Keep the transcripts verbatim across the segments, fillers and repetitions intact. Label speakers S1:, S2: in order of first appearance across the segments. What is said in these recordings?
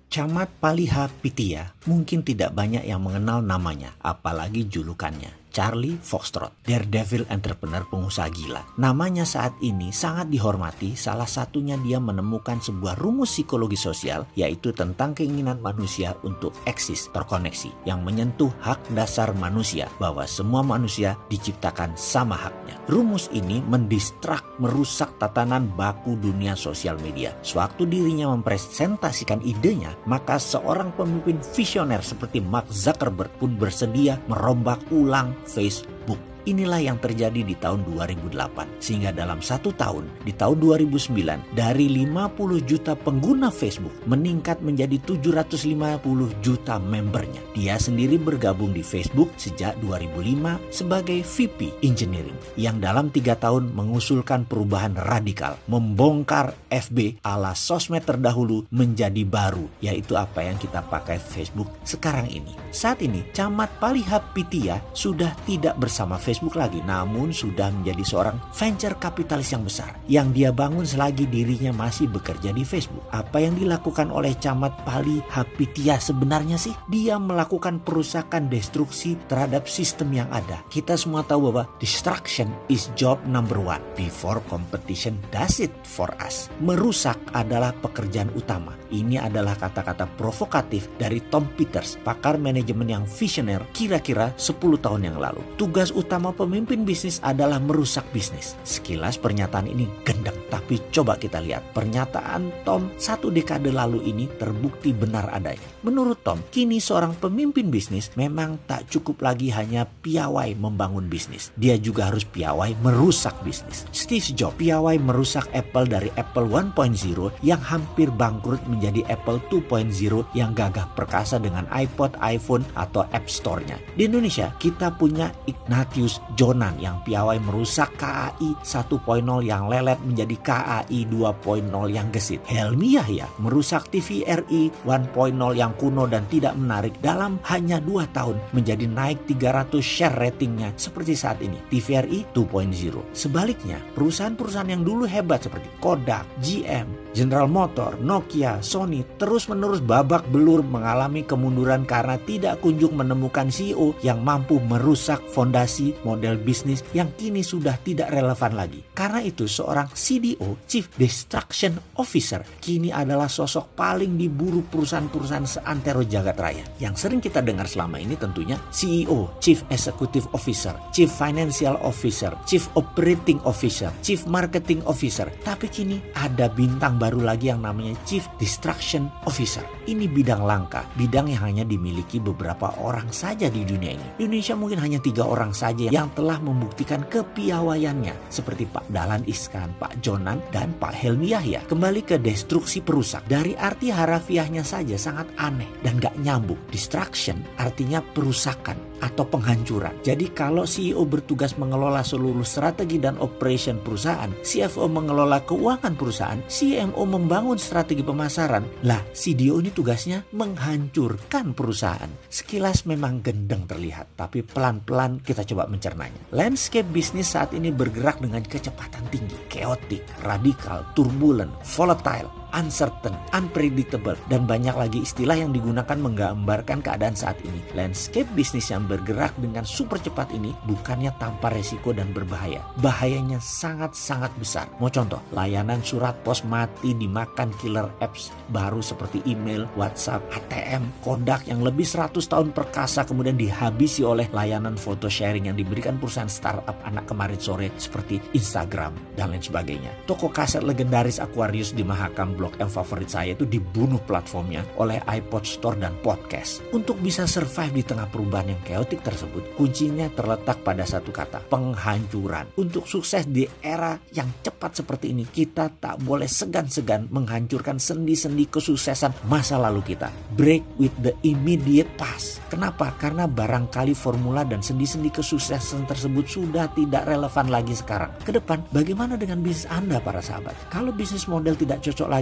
S1: Camat Palihapitiya mungkin tidak banyak yang mengenal namanya, apalagi julukannya. Charlie Foxtrot, daredevil entrepreneur pengusaha gila. Namanya saat ini sangat dihormati, salah satunya dia menemukan sebuah rumus psikologi sosial, yaitu tentang keinginan manusia untuk eksis, terkoneksi, yang menyentuh hak dasar manusia, bahwa semua manusia diciptakan sama haknya. Rumus ini mendistrak, merusak tatanan baku dunia sosial media. Sewaktu dirinya mempresentasikan idenya, maka seorang pemimpin visioner seperti Mark Zuckerberg pun bersedia merombak ulang Facebook. Inilah yang terjadi di tahun dua ribu delapan. Sehingga dalam satu tahun, di tahun dua ribu sembilan, dari lima puluh juta pengguna Facebook meningkat menjadi tujuh ratus lima puluh juta membernya. Dia sendiri bergabung di Facebook sejak dua ribu lima sebagai V P Engineering, yang dalam tiga tahun mengusulkan perubahan radikal, membongkar F B ala sosmed terdahulu menjadi baru, yaitu apa yang kita pakai Facebook sekarang ini. Saat ini, Camat Palihapitiya sudah tidak bersama Facebook Facebook lagi, namun sudah menjadi seorang venture kapitalis yang besar yang dia bangun selagi dirinya masih bekerja di Facebook. Apa yang dilakukan oleh Camat Palihapitiya sebenarnya sih? Dia melakukan perusakan destruksi terhadap sistem yang ada. Kita semua tahu bahwa destruction is job number one before competition does it for us. Merusak adalah pekerjaan utama. Ini adalah kata-kata provokatif dari Tom Peters, pakar manajemen yang visioner kira-kira sepuluh tahun yang lalu. Tugas utama pemimpin bisnis adalah merusak bisnis. Sekilas pernyataan ini gendeng, tapi coba kita lihat. Pernyataan Tom satu dekade lalu ini terbukti benar adanya. Menurut Tom, kini seorang pemimpin bisnis memang tak cukup lagi hanya piawai membangun bisnis. Dia juga harus piawai merusak bisnis. Steve Jobs piawai merusak Apple dari Apple satu titik nol yang hampir bangkrut menjadi Apple dua titik nol yang gagah perkasa dengan iPod, iPhone, atau App Store-nya. Di Indonesia, kita punya Ignatius Jonan yang piawai merusak K A I satu titik nol yang lelet menjadi K A I dua titik nol yang gesit. Helmi Yahya merusak T V R I satu titik nol yang kuno dan tidak menarik dalam hanya dua tahun menjadi naik tiga ratus share ratingnya seperti saat ini, T V R I dua titik nol. Sebaliknya, perusahaan-perusahaan yang dulu hebat seperti Kodak, G M, General Motor, Nokia, Sony terus-menerus babak belur mengalami kemunduran karena tidak kunjung menemukan C E O yang mampu merusak fondasi model bisnis yang kini sudah tidak relevan lagi. Karena itu seorang C D O, Chief Destruction Officer, kini adalah sosok paling diburu perusahaan-perusahaan seantero jagat raya. Yang sering kita dengar selama ini tentunya C E O, Chief Executive Officer, Chief Financial Officer, Chief Operating Officer, Chief Marketing Officer. Tapi kini ada bintang baru lagi yang namanya Chief Destruction Officer. Ini bidang langka, bidang yang hanya dimiliki beberapa orang saja di dunia ini. Di Indonesia mungkin hanya tiga orang saja yang telah membuktikan kepiawaiannya, seperti Pak Dahlan Iskan, Pak Jonan, dan Pak Helmi Yahya. Kembali ke destruksi perusak. Dari arti harafiahnya saja sangat aneh dan gak nyambung. Destruction artinya perusakan atau penghancuran. Jadi kalau C E O bertugas mengelola seluruh strategi dan operation perusahaan, C F O mengelola keuangan perusahaan, C M O membangun strategi pemasaran, lah C D O ini tugasnya menghancurkan perusahaan. Sekilas memang gendeng terlihat, tapi pelan-pelan kita coba mencernanya. Landscape bisnis saat ini bergerak dengan kecepatan tinggi, chaotic, radikal, turbulent, volatile, uncertain, unpredictable, dan banyak lagi istilah yang digunakan menggambarkan keadaan saat ini. Landscape bisnis yang bergerak dengan super cepat ini bukannya tanpa resiko dan berbahaya. Bahayanya sangat-sangat besar. Mau contoh, layanan surat pos mati dimakan killer apps baru seperti email, WhatsApp, A T M, Kodak yang lebih seratus tahun perkasa kemudian dihabisi oleh layanan foto sharing yang diberikan perusahaan startup anak kemarin sore seperti Instagram dan lain sebagainya. Toko kaset legendaris Aquarius di Mahakam Blok M favorit saya itu dibunuh platformnya oleh iPod Store dan podcast. Untuk bisa survive di tengah perubahan yang chaotic tersebut, kuncinya terletak pada satu kata, penghancuran. Untuk sukses di era yang cepat seperti ini, kita tak boleh segan-segan menghancurkan sendi-sendi kesuksesan masa lalu kita. Break with the immediate past. Kenapa? Karena barangkali formula dan sendi-sendi kesuksesan tersebut sudah tidak relevan lagi sekarang. Kedepan, bagaimana dengan bisnis Anda para sahabat? Kalau bisnis model tidak cocok lagi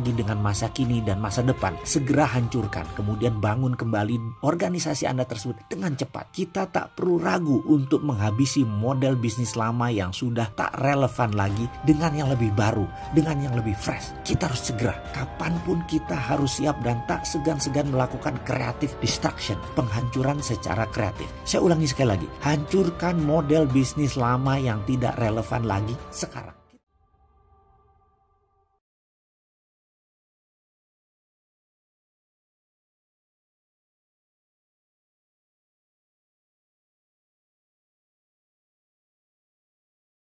S1: lagi dengan masa kini dan masa depan. Segera hancurkan, kemudian bangun kembali organisasi Anda tersebut dengan cepat. Kita tak perlu ragu untuk menghabisi model bisnis lama yang sudah tak relevan lagi dengan yang lebih baru, dengan yang lebih fresh. Kita harus segera, kapanpun kita harus siap dan tak segan-segan melakukan creative destruction, penghancuran secara kreatif. Saya ulangi sekali lagi, hancurkan model bisnis lama yang tidak relevan lagi sekarang.